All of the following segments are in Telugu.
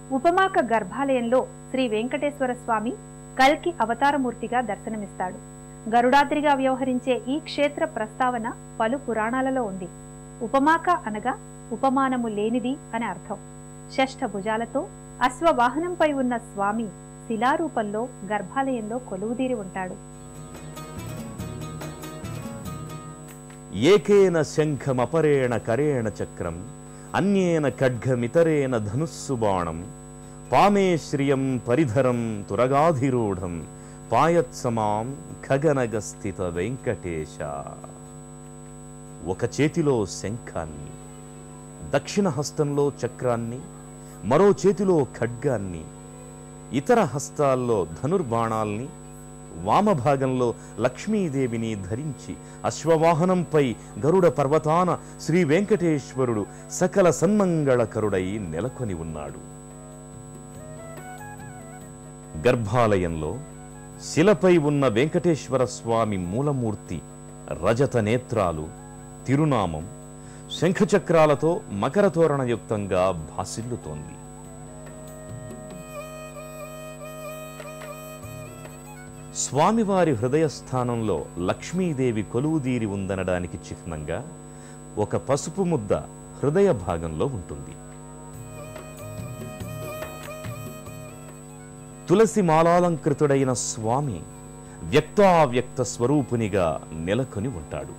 ఉపమాక గర్భాలయంలో శ్రీ వెంకటేశ్వర స్వామి కల్కి అవతారమూర్తిగా దర్శనమిస్తాడు. గరుడాద్రిగా వ్యవహరించే ఈ క్షేత్ర ప్రస్తావన పలు పురాణాలలో ఉంది. ఉపమాక అనగా ఉపమానము లేనిది అని అర్థం. షష్ఠభుజాలతో అశ్వవాహనంపై ఉన్న స్వామి శిలారూపంలో గర్భాలయంలో కొలువుదీరి ఉంటాడు. ఏకేన శంఖమపరేణ కరేణ చక్రం అన్యేన ఖడ్గమితరేణ ధనుస్సు బాణం పామే శ్రియం పరిధరం తురగాధిరూఢం పాయత్సమాం ఖగనగస్థిత వెంకటేశ. ఒక చేతిలో శంఖాన్ని, దక్షిణ హస్తంలో చక్రాన్ని, మరో చేతిలో ఖడ్గాన్ని, ఇతర హస్తాల్లో ధనుర్బాణాల్ని, వామభాగంలో లక్ష్మీదేవిని ధరించి అశ్వవాహనంపై గరుడ పర్వతాన శ్రీ వెంకటేశ్వరుడు సకల సన్మంగళకరుడై నెలకొని ఉన్నాడు. గర్భాలయంలో శిలపై ఉన్న వెంకటేశ్వర స్వామి మూలమూర్తి రజత నేత్రాలు, తిరునామం శంఖచక్రాలతో మకరతోరణయుక్తంగా భాసిల్లుతోంది. స్వామివారి హృదయస్థానంలో లక్ష్మీదేవి కొలువుదీరి ఉందనడానికి చిహ్నంగా ఒక పసుపు ముద్ద హృదయ భాగంలో ఉంటుంది. తులసి మాలాలంకృతుడైన స్వామి వ్యక్తావ్యక్త స్వరూపునిగా నెలకొని ఉంటాడు.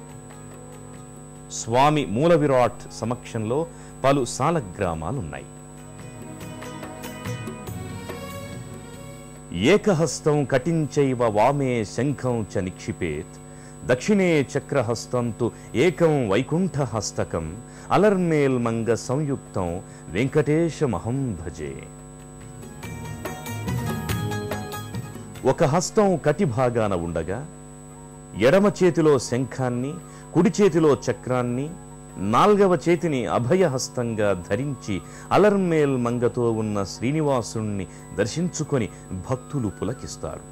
స్వామి మూల విరాట్ సమక్షంలో పలు సాలగ్రామాలున్నాయి. ఏకహస్తం కటించైవ వామే శంఖం చ నిక్షిపేత్ దక్షిణే చక్రహస్తంతు ఏకం వైకుంఠహస్తకం అలర్మేల్మంగ సంయుక్తం వెంకటేశమహం భజే. ఒక హస్తం కటి భాగాన ఉండగా ఎడమ చేతిలో శంఖాన్ని, కుడి చేతిలో చక్రాన్ని, నాల్గవ చేతిని అభయహస్తంగా ధరించి అలర్మేల్ మంగతో ఉన్న శ్రీనివాసుణ్ణి దర్శించుకొని భక్తులు పులకిస్తారు.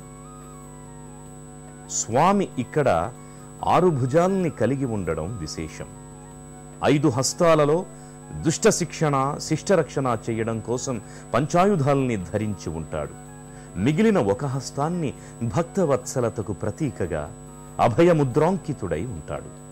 స్వామి ఇక్కడ 6 భుజాల్ని కలిగి ఉండడం విశేషం. 5 హస్తాలలో దుష్ట శిక్షణ, శిష్టరక్షణ చేయడం కోసం పంచాయుధాల్ని ధరించి ఉంటాడు. మిగిలిన ఒక హస్తాన్ని భక్తవత్సలతకు ప్రతీకగా అభయముద్రాంకితుడై ఉంటాడు.